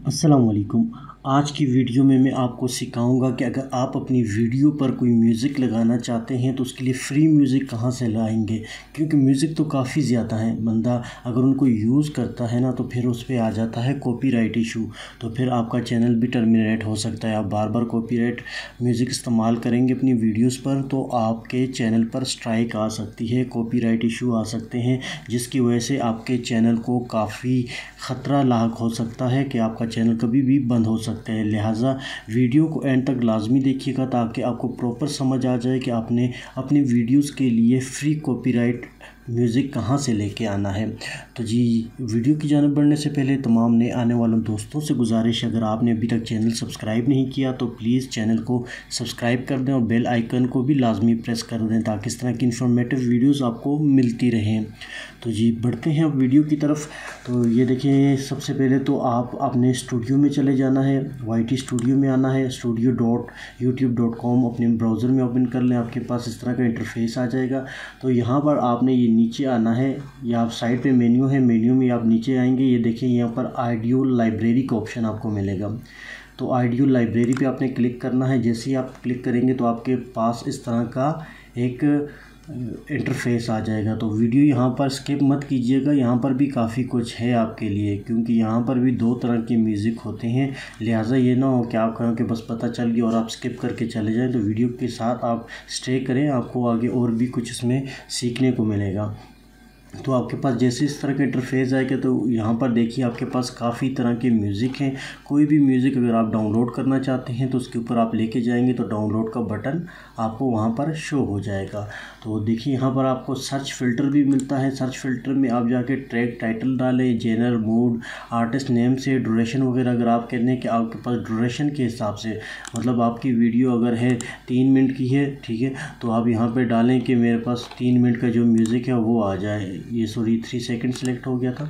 अस्सलाम वालेकुम। आज की वीडियो में मैं आपको सिखाऊंगा कि अगर आप अपनी वीडियो पर कोई म्यूज़िक लगाना चाहते हैं तो उसके लिए फ्री म्यूज़िक कहां से लाएंगे, क्योंकि म्यूज़िक तो काफ़ी ज़्यादा है। बंदा अगर उनको यूज़ करता है ना तो फिर उस पर आ जाता है कॉपीराइट इशू, तो फिर आपका चैनल भी टर्मिनेट हो सकता है। आप बार बार कॉपीराइट म्यूज़िक इस्तेमाल करेंगे अपनी वीडियोज़ पर तो आपके चैनल पर स्ट्राइक आ सकती है, कॉपीराइट इशू आ सकते हैं, जिसकी वजह से आपके चैनल को काफ़ी ख़तरा लाक हो सकता है कि आपका चैनल कभी भी बंद हो सकता है। लिहाजा वीडियो को एंड तक लाजमी देखिएगा ताकि आपको प्रॉपर समझ आ जाए कि आपने अपनी वीडियोस के लिए फ्री कॉपीराइट म्यूज़िक कहाँ से लेके आना है। तो जी, वीडियो की जानिब बढ़ने से पहले तमाम नए आने वालों दोस्तों से गुजारिश, अगर आपने अभी तक चैनल सब्सक्राइब नहीं किया तो प्लीज़ चैनल को सब्सक्राइब कर दें और बेल आइकन को भी लाजमी प्रेस कर दें ताकि इस तरह की इन्फॉर्मेटिव वीडियोस आपको मिलती रहें। तो जी, बढ़ते हैं अब वीडियो की तरफ। तो ये देखिए, सबसे पहले तो आप अपने स्टूडियो में चले जाना है, YT स्टूडियो में आना है। studio.youtube.com अपने ब्राउज़र में ओपन कर लें, आपके पास इस तरह का इंटरफेस आ जाएगा। तो यहाँ पर आपने ये नीचे आना है, या आप साइड पे मेन्यू है, मेन्यू में आप नीचे आएंगे, ये देखिए यहाँ पर ऑडियो लाइब्रेरी का ऑप्शन आपको मिलेगा। तो ऑडियो लाइब्रेरी पे आपने क्लिक करना है। जैसे ही आप क्लिक करेंगे तो आपके पास इस तरह का एक इंटरफेस आ जाएगा। तो वीडियो यहाँ पर स्किप मत कीजिएगा, यहाँ पर भी काफ़ी कुछ है आपके लिए, क्योंकि यहाँ पर भी दो तरह के म्यूज़िक होते हैं। लिहाजा ये ना हो कि आप कहें कि बस पता चल गया और आप स्किप करके चले जाएं। तो वीडियो के साथ आप स्टे करें, आपको आगे और भी कुछ इसमें सीखने को मिलेगा। तो आपके पास जैसे इस तरह का इंटरफेस आएगा तो यहाँ पर देखिए आपके पास काफ़ी तरह के म्यूज़िक हैं। कोई भी म्यूज़िक अगर आप डाउनलोड करना चाहते हैं तो उसके ऊपर आप लेके जाएंगे तो डाउनलोड का बटन आपको वहाँ पर शो हो जाएगा। तो देखिए यहाँ पर आपको सर्च फ़िल्टर भी मिलता है। सर्च फ़िल्टर में आप जाके ट्रैक टाइटल डालें, जेनर, मूड, आर्टिस्ट नेम से ड्यूरेशन वगैरह। अगर आप कहते हैं कि आपके पास ड्यूरेशन के हिसाब से, मतलब आपकी वीडियो अगर है 3 मिनट की है, ठीक है, तो आप यहाँ पर डालें कि मेरे पास 3 मिनट का जो म्यूज़िक है वो आ जाए। ये 3 सेकंड सेलेक्ट हो गया था,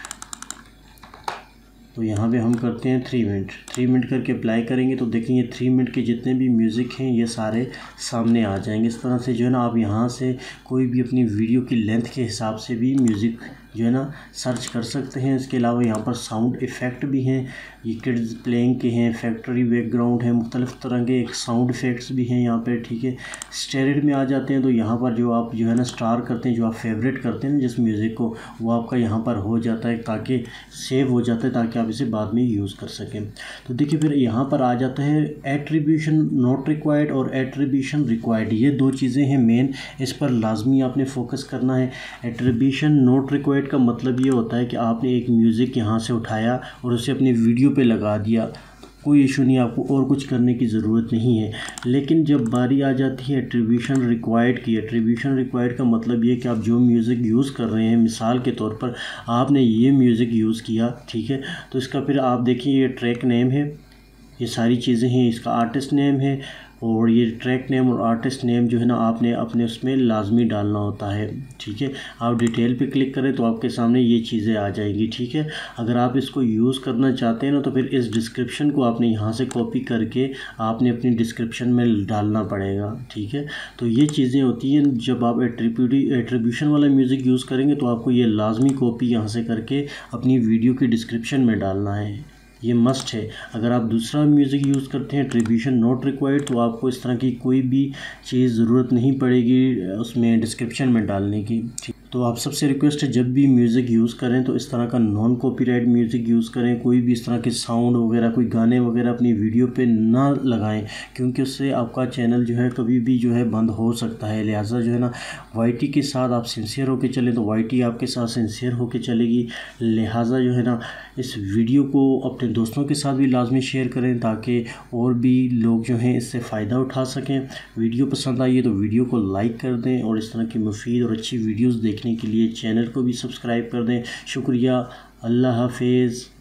तो यहाँ पे हम करते हैं 3 मिनट करके अप्लाई करेंगे तो देखेंगे 3 मिनट के जितने भी म्यूज़िक हैं ये सारे सामने आ जाएंगे। इस तरह से जो है ना आप यहाँ से कोई भी अपनी वीडियो की लेंथ के हिसाब से भी म्यूज़िक जो है ना सर्च कर सकते हैं। इसके अलावा यहाँ पर साउंड इफ़ेक्ट भी हैं, ये किड्स प्लेइंग के हैं, फैक्ट्री बैकग्राउंड है, मुख्तलिफ़ तरह के एक साउंड इफ़ेक्ट्स भी हैं यहाँ पर, ठीक है। स्टेरिड में आ जाते हैं तो यहाँ पर जो आप जो है ना स्टार करते हैं, जो आप फेवरेट करते हैं जिस म्यूज़िक को, वो आपका यहाँ पर हो जाता है, ताकि सेव हो जाता है, ताकि आप इसे बाद में यूज़ कर सकें। तो देखिए फिर यहाँ पर आ जाता है एट्रीब्यूशन नॉट रिक्वायर्ड और एट्रीब्यूशन रिक्वायर्ड। ये दो चीज़ें हैं मेन, इस पर लाजमी आपने फोकस करना है। एट्रीब्यूशन नॉट रिक्वायर्ड का मतलब ये होता है कि आपने एक म्यूज़िक यहाँ से उठाया और उसे अपनी वीडियो पे लगा दिया, कोई इशू नहीं, आपको और कुछ करने की ज़रूरत नहीं है। लेकिन जब बारी आ जाती है एट्रीब्यूशन रिक्वायर्ड की, एट्रीब्यूशन रिक्वायर्ड का मतलब ये कि आप जो म्यूज़िक यूज़ कर रहे हैं, मिसाल के तौर पर आपने ये म्यूज़िक यूज़ किया, ठीक है, तो इसका फिर आप देखिए ये ट्रैक नेम है, ये सारी चीज़ें हैं, इसका आर्टिस्ट नेम है, और ये ट्रैक नेम और आर्टिस्ट नेम जो है ना आपने अपने उसमें लाजमी डालना होता है, ठीक है। आप डिटेल पे क्लिक करें तो आपके सामने ये चीज़ें आ जाएंगी, ठीक है। अगर आप इसको यूज़ करना चाहते हैं ना तो फिर इस डिस्क्रिप्शन को आपने यहाँ से कॉपी करके आपने अपनी डिस्क्रिप्शन में डालना पड़ेगा, ठीक है। तो ये चीज़ें होती हैं जब आप एट्रीब्यूशन वाला म्यूज़िक यूज़ करेंगे तो आपको ये लाजमी कॉपी यहाँ से करके अपनी वीडियो की डिस्क्रिप्शन में डालना है, ये मस्ट है। अगर आप दूसरा म्यूज़िक यूज़ करते हैं एट्रीब्यूशन नॉट रिक्वायर्ड तो आपको इस तरह की कोई भी चीज़ ज़रूरत नहीं पड़ेगी उसमें डिस्क्रिप्शन में डालने की। तो आप सबसे रिक्वेस्ट है जब भी म्यूज़िक यूज़ करें तो इस तरह का नॉन कॉपीराइट म्यूज़िक यूज़ करें। कोई भी इस तरह के साउंड वगैरह, कोई गाने वगैरह अपनी वीडियो पे ना लगाएं, क्योंकि उससे आपका चैनल जो है कभी भी जो है बंद हो सकता है। लिहाजा जो है ना YT के साथ आप सिंसियर होकर चलें तो YT आपके साथ सिंसियर होकर चलेगी। लिहाजा जो है ना इस वीडियो को अपने दोस्तों के साथ भी लाजमी शेयर करें ताकि और भी लोग जो हैं इससे फ़ायदा उठा सकें। वीडियो पसंद आई है तो वीडियो को लाइक कर दें और इस तरह की मुफीद और अच्छी वीडियोस देखने के लिए चैनल को भी सब्सक्राइब कर दें। शुक्रिया, अल्लाह हाफिज़।